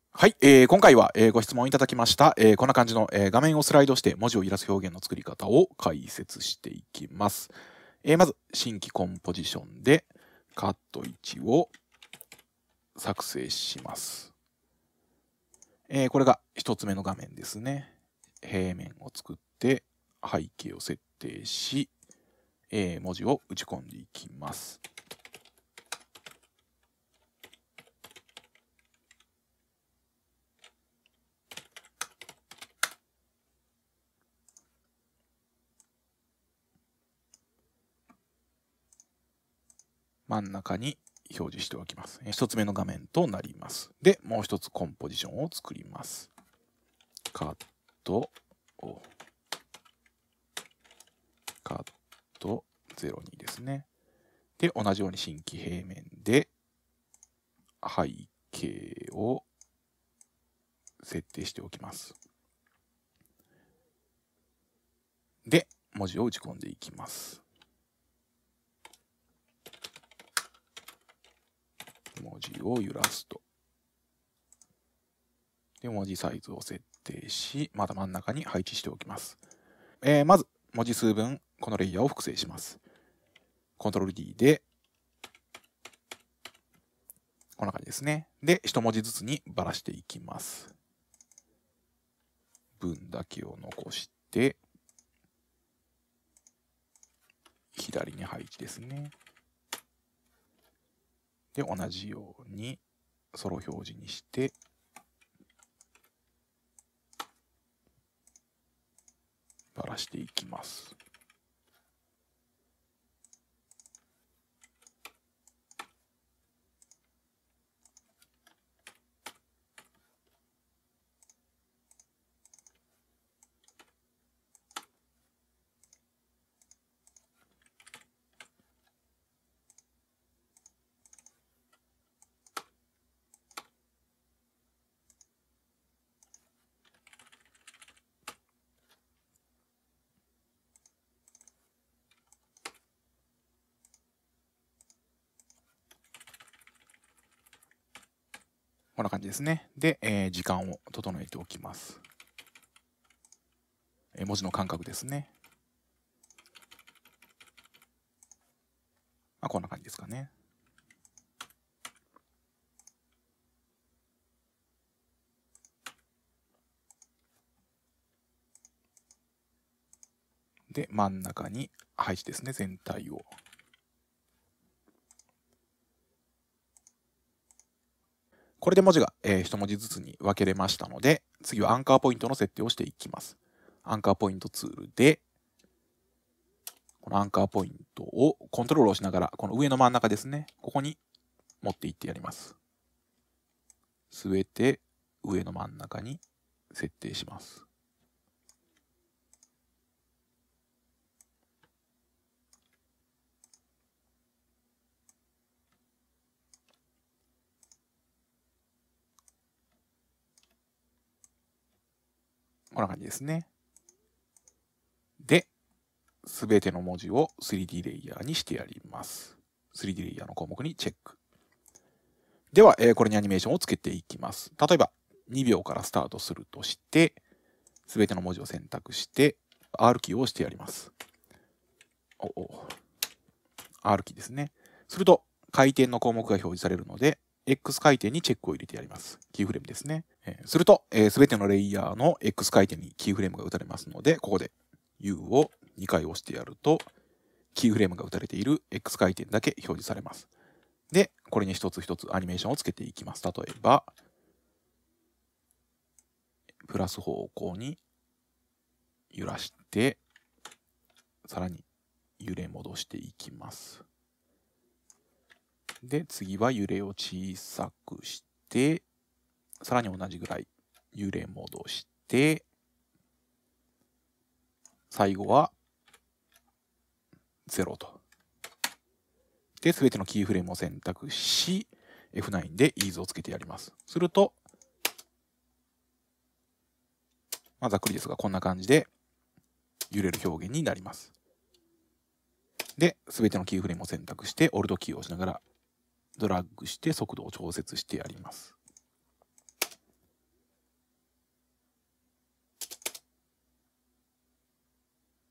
はい、今回は、ご質問いただきました、こんな感じの、画面をスライドして文字を揺らす表現の作り方を解説していきます。まず、新規コンポジションでカット1を作成します。これが1つ目の画面ですね。平面を作って背景を設定し、文字を打ち込んでいきます。真ん中に表示しておきます。1つ目の画面となります。で、もう一つコンポジションを作ります。カット02ですね。で、同じように新規平面で背景を設定しておきます。で、文字を打ち込んでいきます。文字を揺らすと。で、文字サイズを設定し、また真ん中に配置しておきます。まず、文字数分、このレイヤーを複製します。コントロール D で、こんな感じですね。で、一文字ずつにばらしていきます。文だけを残して、左に配置ですね。で、同じように、ソロ表示にして、ばらしていきます。こんな感じですね。で、時間を整えておきます。文字の間隔ですね。こんな感じですかね。で、真ん中に配置ですね、全体を。これで文字が、一文字ずつに分けれましたので、次はアンカーポイントの設定をしていきます。アンカーポイントツールで、このアンカーポイントをコントロールをしながら、この上の真ん中ですね、ここに持っていってやります。すべて上の真ん中に設定します。こんな感じですね。で、すべての文字を 3D レイヤーにしてやります。3D レイヤーの項目にチェック。では、これにアニメーションをつけていきます。例えば、2秒からスタートするとして、すべての文字を選択して、R キーを押してやります。R キーですね。すると、回転の項目が表示されるので、X 回転にチェックを入れてやります。キーフレームですね。すると、すべてのレイヤーの X 回転にキーフレームが打たれますので、ここで U を2回押してやると、キーフレームが打たれている X 回転だけ表示されます。で、これに一つ一つアニメーションをつけていきます。例えば、プラス方向に揺らして、さらに揺れ戻していきます。で、次は揺れを小さくして、さらに同じぐらい揺れ戻して、最後は0と。で、すべてのキーフレームを選択し、F9 でイーズをつけてやります。すると、ざっくりですが、こんな感じで揺れる表現になります。で、すべてのキーフレームを選択して、オルトキーを押しながらドラッグして速度を調節してやります。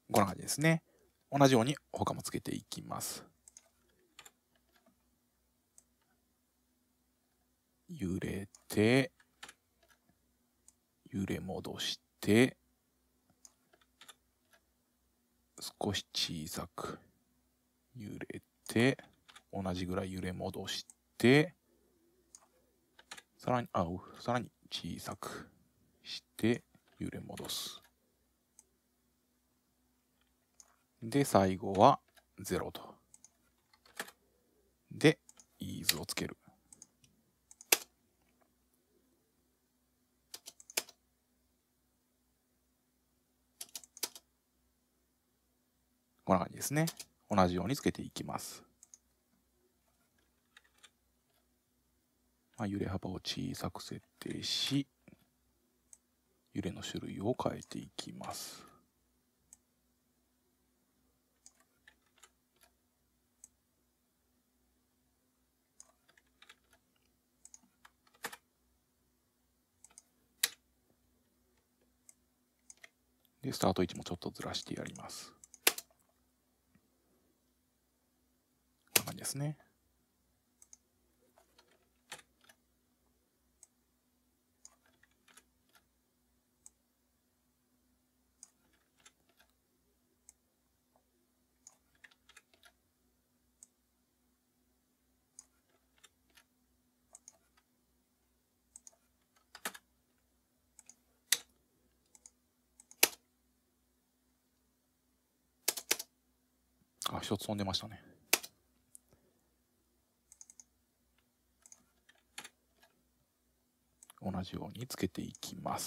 こんな感じですね。同じように他もつけていきます。揺れて、揺れ戻して、少し小さく揺れて、同じぐらい揺れ戻して、さらに小さくして揺れ戻す。で、最後は0と。で、イーズをつける。こんな感じですね。同じようにつけていきます。揺れ幅を小さく設定し、揺れの種類を変えていきます。で、スタート位置もちょっとずらしてやります。こんな感じですね。一つ飛んでましたね。同じようにつけていきます。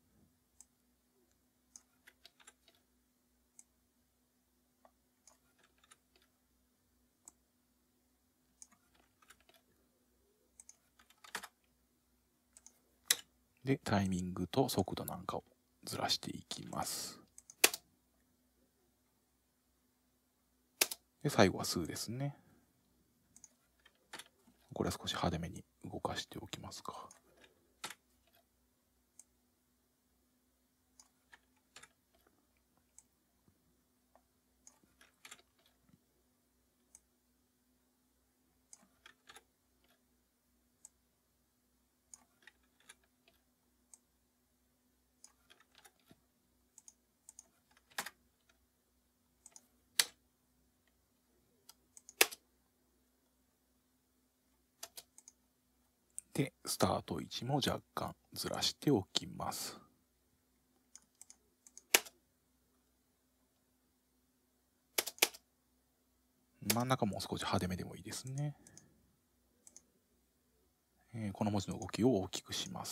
で、タイミングと速度なんかをずらしていきます。で、最後は数ですね。これは少し派手めに動かしておきますか。で、スタート位置も若干ずらしておきます。真ん中もう少し派手めでもいいですね。この文字の動きを大きくします。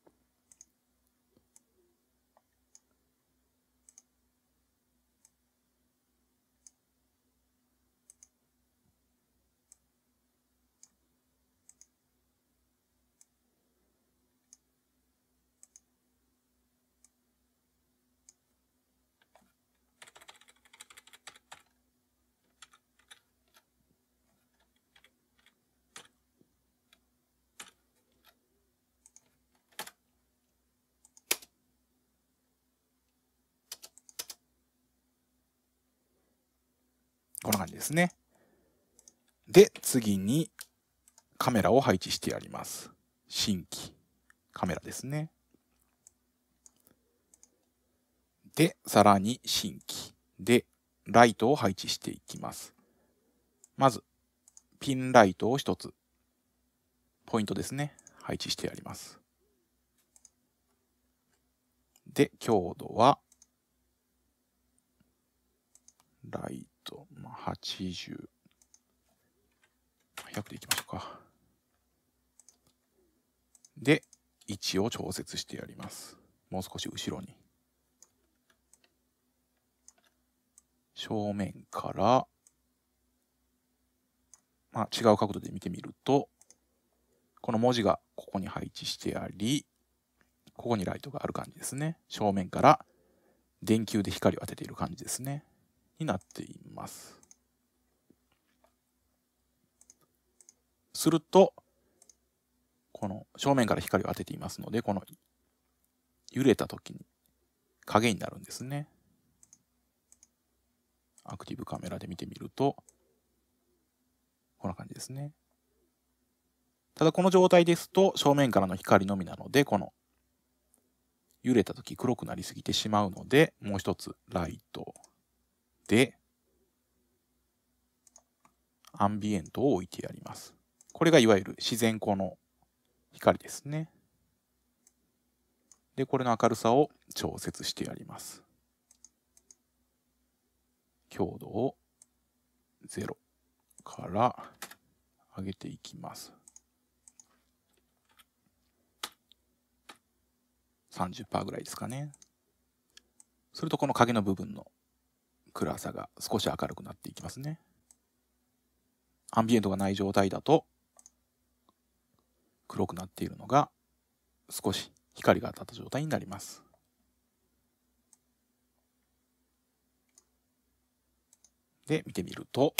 こんな感じですね。で、次にカメラを配置してやります。新規カメラですね。で、さらに新規でライトを配置していきます。まず、ピンライトを一つ、ポイントですね、配置してやります。で、強度は、ライト、80、100でいきましょうか。で、位置を調節してやります。もう少し後ろに。正面から、違う角度で見てみると、この文字がここに配置してあり、ここにライトがある感じですね。正面から電球で光を当てている感じですね。になっています。すると、この正面から光を当てていますので、この揺れた時に影になるんですね。 アクティブカメラで見てみると、こんな感じですね。ただこの状態ですと正面からの光のみなので、この揺れた時黒くなりすぎてしまうので、もう一つライトでアンビエントを置いてやります。これがいわゆる自然光の光ですね。で、これの明るさを調節してやります。強度を0から上げていきます。30% ぐらいですかね。するとこの影の部分の暗さが少し明るくなっていきますね。アンビエントがない状態だと黒くなっているのが少し光が当たった状態になります。で、見てみると、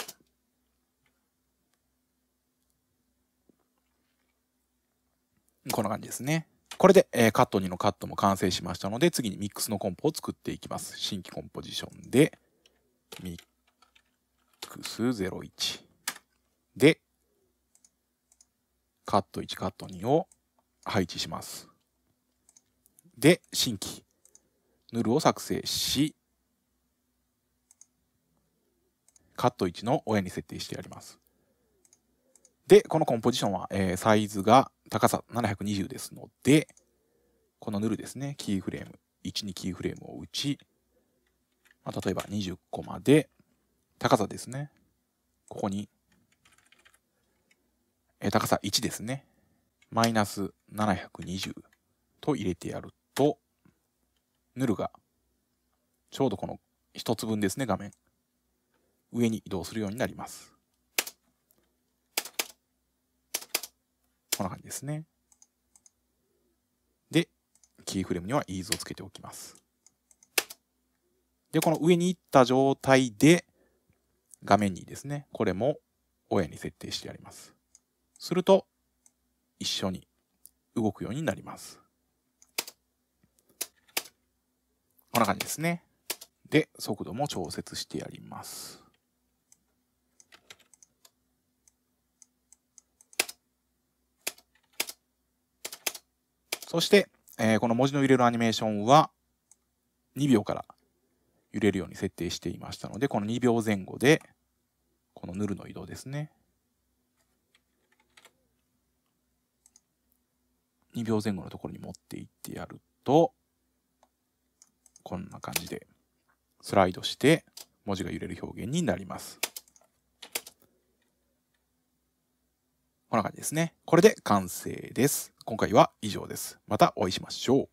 こんな感じですね。これで、カット2のカットも完成しましたので、次にミックスのコンポを作っていきます。新規コンポジションで、ミックス01で、カット1、カット2を配置します。で、新規、ヌルを作成し、カット1の親に設定してやります。で、このコンポジションは、サイズが高さ720ですので、このヌルですね、キーフレーム、1にキーフレームを打ち、例えば20コマで、高さですね、ここに、高さ1ですね、マイナス720と入れてやると、ヌルがちょうどこの1つ分ですね、画面、上に移動するようになります。こんな感じですね。で、キーフレームにはイーズをつけておきます。で、この上に行った状態で、画面にですね、これも親に設定してやります。すると、一緒に動くようになります。こんな感じですね。で、速度も調節してやります。そして、この文字の揺れるアニメーションは2秒から揺れるように設定していましたので、この2秒前後で、このヌルの移動ですね。2秒前後のところに持っていってやると、こんな感じでスライドして文字が揺れる表現になります。こんな感じですね。これで完成です。今回は以上です。またお会いしましょう。